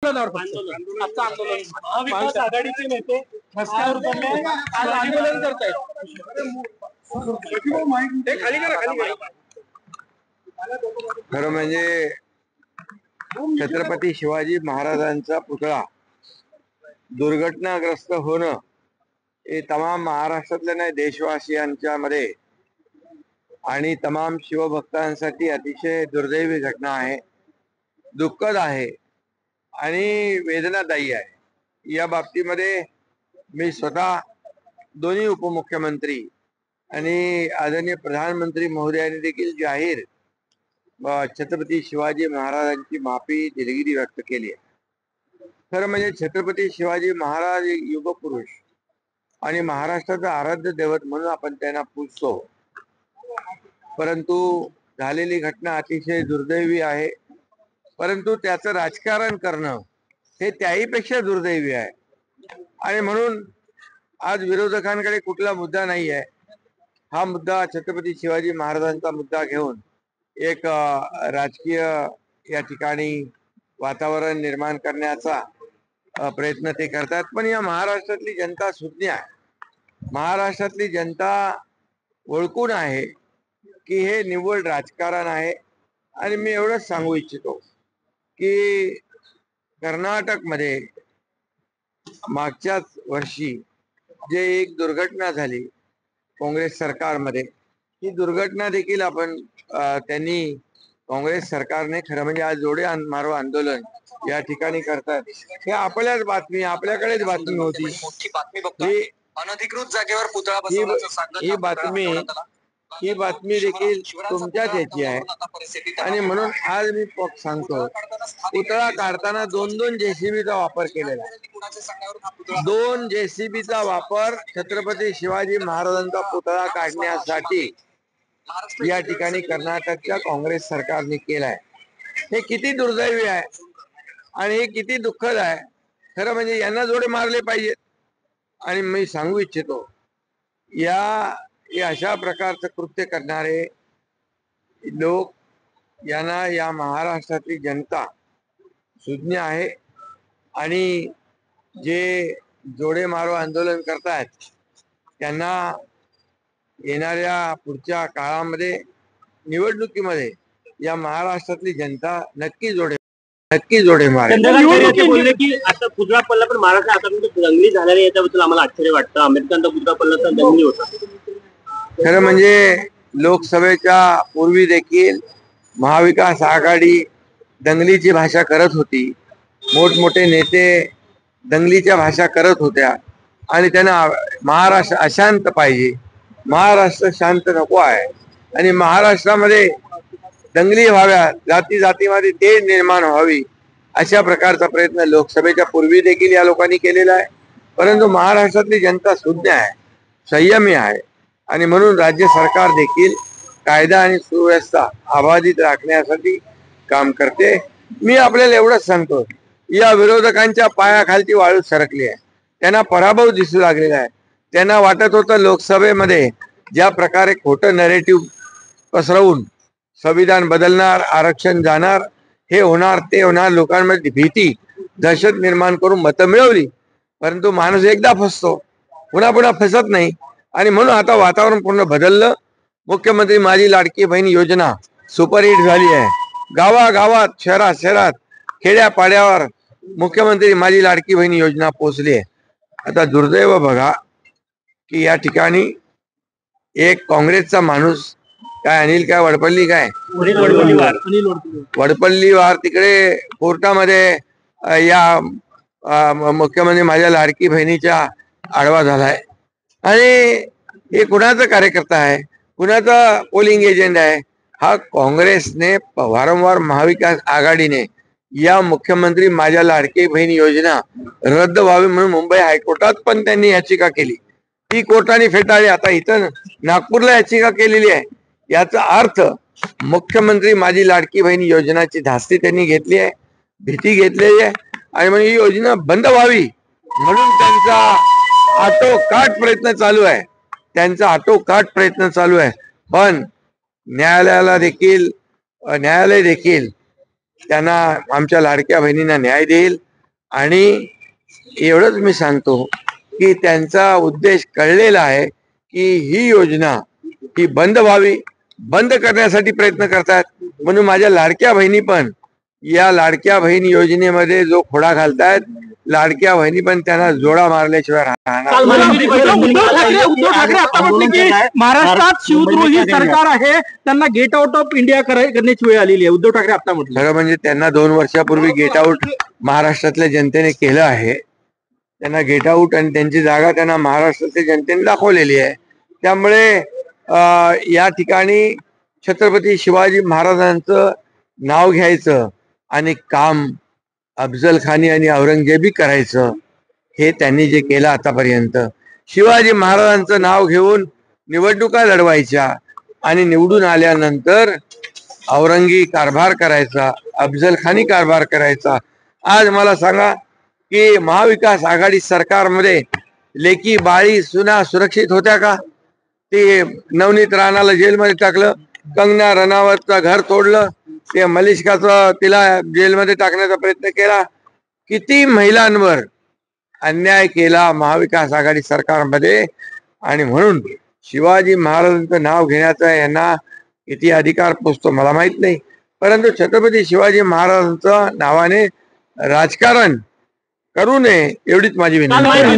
आंदोलनावर आजचं आंदोलन महाविकास आघाडीचे नेते रस्त्यावर उतरले, आज आंदोलन करतायत. खरं म्हणजे छत्रपती शिवाजी महाराजांचा पुतळा दुर्घटनाग्रस्त होणं हे तमाम महाराष्ट्रातल्या नाही देशवासियांच्या मध्ये आणि तमाम शिवभक्तांसाठी अतिशय दुर्दैवी घटना आहे, दुःखद आहे आणि वेदनादायी आहे. या बाबतीमध्ये मी स्वतः दोन्ही उपमुख्यमंत्री आणि आदरणीय प्रधानमंत्री महोदयांनी देखील जाहीर छत्रपती शिवाजी महाराजांची माफी दिलगिरी व्यक्त केली आहे. खरं म्हणजे छत्रपती शिवाजी महाराज एक युगपुरुष आणि महाराष्ट्राचं आराध्य दैवत म्हणून आपण त्यांना पूजतो, परंतु झालेली घटना अतिशय दुर्दैवी आहे. परंतु त्याचं राजकारण करणं हे त्याहीपेक्षा दुर्दैवी आहे आणि म्हणून आज विरोधकांकडे कुठला मुद्दा नाही आहे. हा मुद्दा छत्रपती शिवाजी महाराजांचा मुद्दा घेऊन एक राजकीय या ठिकाणी वातावरण निर्माण करण्याचा प्रयत्न ते करतात. पण या महाराष्ट्रातली जनता सुज्ञ आहे. महाराष्ट्रातली जनता ओळखून आहे की हे निव्वळ राजकारण आहे. आणि मी एवढंच सांगू इच्छितो की कर्नाटकमध्ये मागच्याच वर्षी जे एक दुर्घटना झाली काँग्रेस सरकारमध्ये, ही दुर्घटना देखील आपण त्यांनी काँग्रेस सरकारने खरं म्हणजे आज जोडे मारो आंदोलन या ठिकाणी करतात. हे आपल्याच बातमी, आपल्याकडेच बातमी होती. अनधिकृत जागेवर पुतळा ही बातमी देखील तुमच्याच याची आहे. आणि म्हणून आज मी सांगतो, पुतळा काढताना दोन जेसीबीचा वापर केलेला आहे. 2 जेसीबीचा वापर छत्रपती शिवाजी महाराजांचा पुतळा काढण्यासाठी या ठिकाणी कर्नाटकच्या काँग्रेस सरकारने केलाय. हे किती दुर्दैवी आहे आणि हे किती दुःखद आहे. खरं म्हणजे यांना जोडे मारले पाहिजेत. आणि मी सांगू इच्छितो, अशा प्रकारचं कृत्य करणारे लोक यांना या महाराष्ट्रातली जनता सुज्ञ आहे. आणि जे जोडे मारो आंदोलन करतायत त्यांना येणाऱ्या पुढच्या काळामध्ये निवडणुकीमध्ये या महाराष्ट्रातली जनता नक्की जोडे मारेल. बोलले की आता पुतळा पडला पण महाराष्ट्र आतापर्यंत दंगली झालेली याच्याबद्दल आम्हाला आश्चर्य वाटतं. आंबेडकरांचा पुतळा पडला तर दंगली होता. खरं म्हणजे लोकसभेच्या पूर्वी देखील महाविकास आघाडी दंगलीची भाषा करत होती. मोठमोठे नेते दंगलीच्या भाषा करत होत्या आणि त्यांना महाराष्ट्र अशांत पाहिजे, महाराष्ट्र शांत नको आहे आणि महाराष्ट्रामध्ये दंगली व्हाव्या, जातीमध्ये तेढ निर्माण व्हावी, अशा प्रकारचा प्रयत्न लोकसभेच्या पूर्वी देखील या लोकांनी केलेला आहे. परंतु महाराष्ट्रातली जनता सुज्ञ आहे, संयमी आहे आणि म्हणून राज्य सरकार देखील कायदा आणि सुव्यवस्था अबाधित राखण्यासाठी काम करते. मी आपल्याला एवढंच सांगतो, या विरोधकांच्या पायाखालची वाळू सरकली आहे. त्यांना पराभव दिसू लागलेला आहे. त्यांना वाटत होतं लोकसभेमध्ये ज्या प्रकारे खोटं नॅरेटिव्ह पसरवून संविधान बदलणार, आरक्षण जाणार, हे होणार ते होणार, लोकांमध्ये भीती दहशत निर्माण करून मतं मिळवली. परंतु माणूस एकदा फसतो, पुन्हा फसत नाही. आणि म्हणून आता वातावरण पूर्ण बदललं. मुख्यमंत्री माझी लाडकी बहीण योजना सुपरहिट झाली आहे. गावागावात, शहरात, खेड्यापाड्यावर मुख्यमंत्री माझी लाडकी बहीण योजना पोहोचली आहे. आता दुर्दैव बघा की या ठिकाणी एक काँग्रेसचा माणूस वडपल्लीवार तिकडे कोर्टामध्ये या मुख्यमंत्री माझ्या लाडकी बहिणीच्या आडवा झालाय. आणि हे कुणाचा कार्यकर्ता आहे, कुणाचा पोलिंग एजंट आहे? हा काँग्रेसने वारंवार महाविकास आघाडीने या मुख्यमंत्री माझ्या लाडकी बहीण योजना रद्द व्हावी म्हणून मुंबई हायकोर्टात पण त्यांनी याचिका केली. ती कोर्टाने फेटाळली. आता इथं नागपूरला याचिका केलेली आहे. याचा अर्थ मुख्यमंत्री माझी लाडकी बहीण योजनाची धास्ती त्यांनी घेतली आहे, भीती घेतलेली आहे आणि म्हणून ही योजना बंद व्हावी म्हणून त्यांचा आटोकाट प्रयत्न चालू आहे. पण न्यायालय देखील त्यांना, आमच्या लाडक्या बहिणींना न्याय देईल आणि एवढंच मी सांगतो की त्यांचा उद्देश कळलेला आहे की ही योजना ही बंद व्हावी, बंद करण्यासाठी प्रयत्न करतात. म्हणून माझ्या लाडक्या बहिणी पण या लाडक्या बहीण योजनेमध्ये जो खोडा घालतायत, लाडक्या बहिणी पण त्यांना जोडा मारल्याशिवाय राहणार काल उद्धव ठाकरे आता म्हटले की महाराष्ट्रात शिवद्रोही सरकार आहे, त्यांना गेट आउट ऑफ इंडिया करण्याची वेळ आलेली आहे. उद्धव ठाकरे आता म्हटलं. खरं म्हणजे त्यांना 2 वर्षापूर्वी गेट आउट महाराष्ट्रातल्या जनतेने केलं आहे. त्यांना गेट आउट आणि त्यांची जागा त्यांना महाराष्ट्रातल्या जनतेने दाखवलेली आहे. त्यामुळे या ठिकाणी छत्रपती शिवाजी महाराजांचं नाव घ्यायचं आणि काम अफजल खानी आणि औरंगजेबी करायचं, हे त्यांनी जे केलं आतापर्यंत. शिवाजी महाराजांचं नाव घेऊन निवडणुका लढवायच्या आणि निवडून आल्यानंतर औरंगी कारभार करायचा, अफजल खानी कारभार करायचा. आज मला सांगा की महाविकास आघाडी सरकारमध्ये लेकी बाळी सुना सुरक्षित होत्या का? ते नवनीत राणाला जेलमध्ये टाकलं, कंगना रनावतचं घर तोडलं, ते मलिष्काचं तिला जेलमध्ये टाकण्याचा प्रयत्न केला. किती महिलांवर अन्याय केला महाविकास आघाडी सरकारमध्ये. आणि म्हणून शिवाजी महाराजांचं नाव घेण्याचा यांना किती अधिकार पोचतो मला माहित नाही, परंतु छत्रपती शिवाजी महाराजांच्या नावाने राजकारण करू नये एवढीच माझी विनंती आहे.